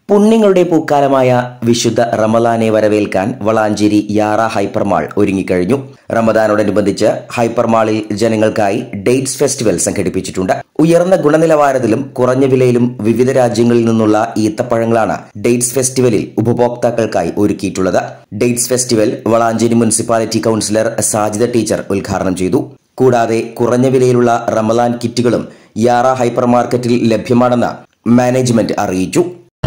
പുണ്യങ്ങളുടെ പൂക്കാലമായ വിശുദ്ധ റമദാനെ വരവേൽക്കാൻ വളാഞ്ചേരി യാറ ഹൈപ്പർമാൾ ഒരുങ്ങിക്കഴിഞ്ഞു. റമദാനോടനുബന്ധിച്ച് ഹൈപ്പർമാളിൽ ജനങ്ങൾക്കായി ഡേറ്റ്സ് ഫെസ്റ്റിവൽ സംഘടിപ്പിച്ചിട്ടുണ്ട്. ഉയർന്ന ഗുണനിലവാരത്തിലും കുറഞ്ഞ വിലയിലും വിവിധ രാജ്യങ്ങളിൽ നിന്നുള്ള ഈത്തപ്പഴങ്ങളാണ് ഡേറ്റ്സ് ഫെസ്റ്റിവലിൽ ഉപഭോക്താക്കൾക്കായി ഒരുക്കിയിട്ടുള്ളത്. Dates festival Valanchery municipality councillor Sajida teacher ഉദ്ഘാടനം ചെയ്തു. കൂടാതെ കുറഞ്ഞ വിലയിലുള്ള റമദാൻ കിറ്റുകളും യാറ ഹൈപ്പർ മാർക്കറ്റിൽ ലഭ്യമാണെന്ന് മാനേജ്മെന്റ് അറിയിച്ചു.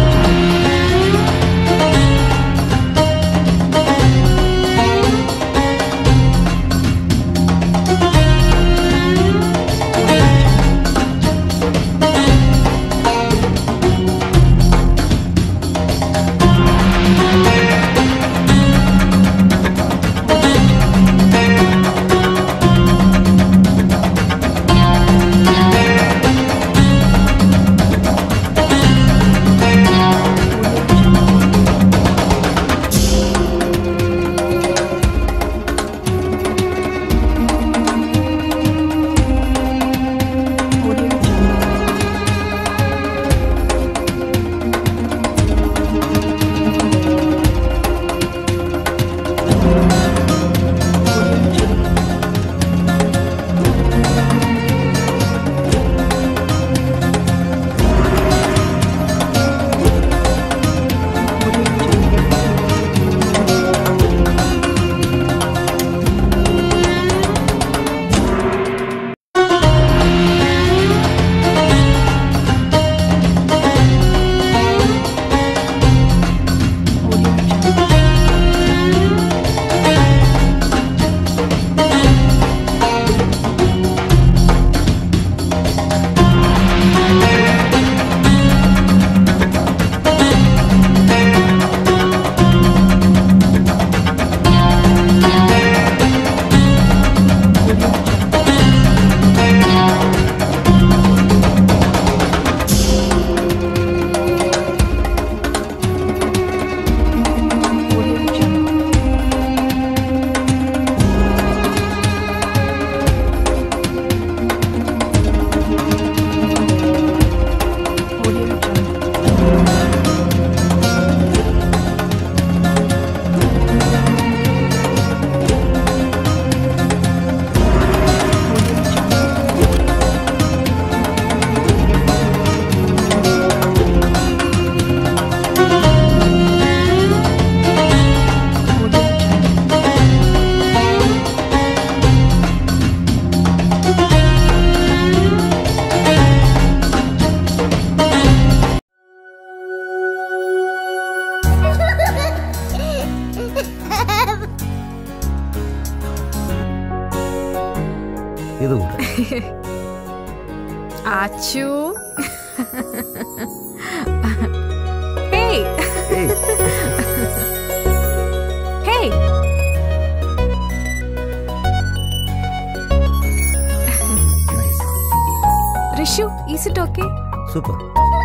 Achu. Hey. Hey. Hey. Nice. Rishu, is it okay? Super.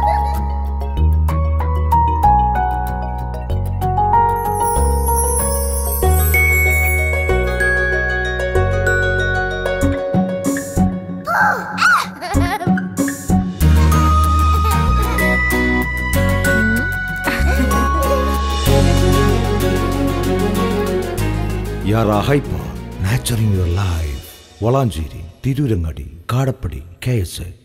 Yara Hyper, nurturing your life. Valanjiri, Tirurangadi, Kadapadi, KSA.